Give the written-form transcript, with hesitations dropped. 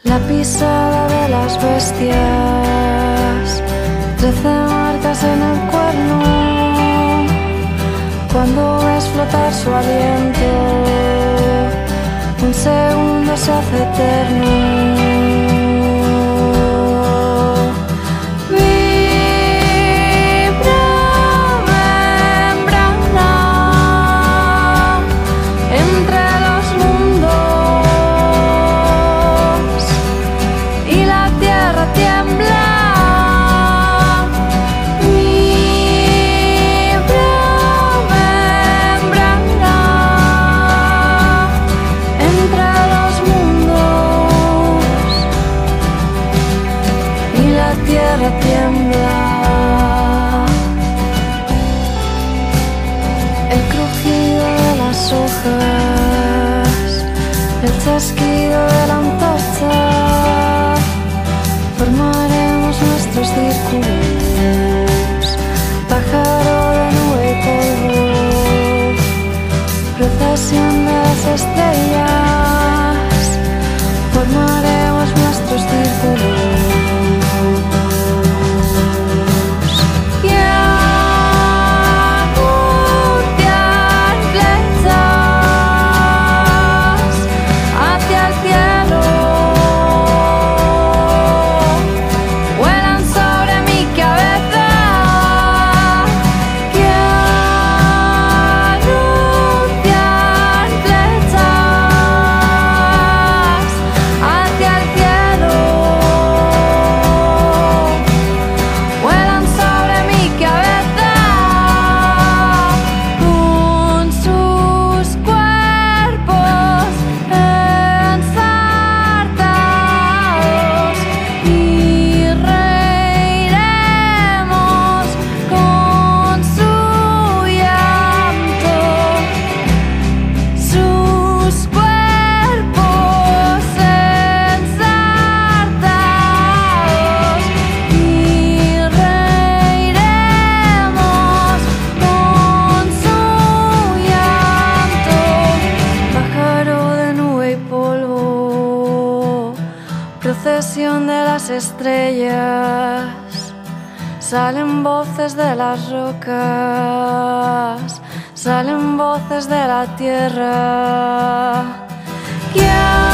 La pisada de las bestias, 13 marcas en el cuerno. Cuando ves flotar su aliento, un segundo se hace eterno. Tiembla. El crujido de las hojas, el chasquido de la antorcha, formaremos nuestros círculos, pájaro de nube y polvo, procesión de las estrellas, formaremos nuestros círculos. Procesión de las estrellas, salen voces de las rocas, salen voces de la tierra.